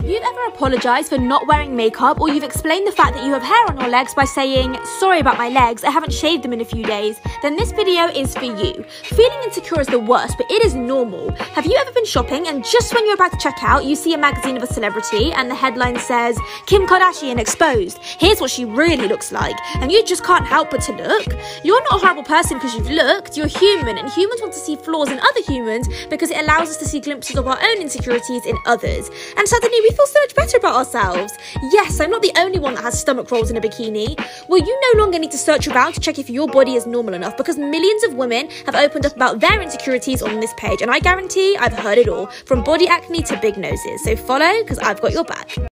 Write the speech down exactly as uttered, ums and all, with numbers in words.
You've ever apologised for not wearing makeup, or you've explained the fact that you have hair on your legs by saying, sorry about my legs, I haven't shaved them in a few days, then this video is for you. Feeling insecure is the worst, but it is normal. Have you ever been shopping and just when you're about to check out, you see a magazine of a celebrity and the headline says, Kim Kardashian exposed, here's what she really looks like, and you just can't help but to look? You're not a horrible person because you've looked, you're human, and humans want to see flaws in other humans because it allows us to see glimpses of our own insecurities in others. And suddenly we feel so much better about ourselves. Yes, I'm not the only one that has stomach rolls in a bikini. Well, you no longer need to search around to check if your body is normal enough, because millions of women have opened up about their insecurities on this page, and I guarantee I've heard it all, from body acne to big noses. So follow, because I've got your back.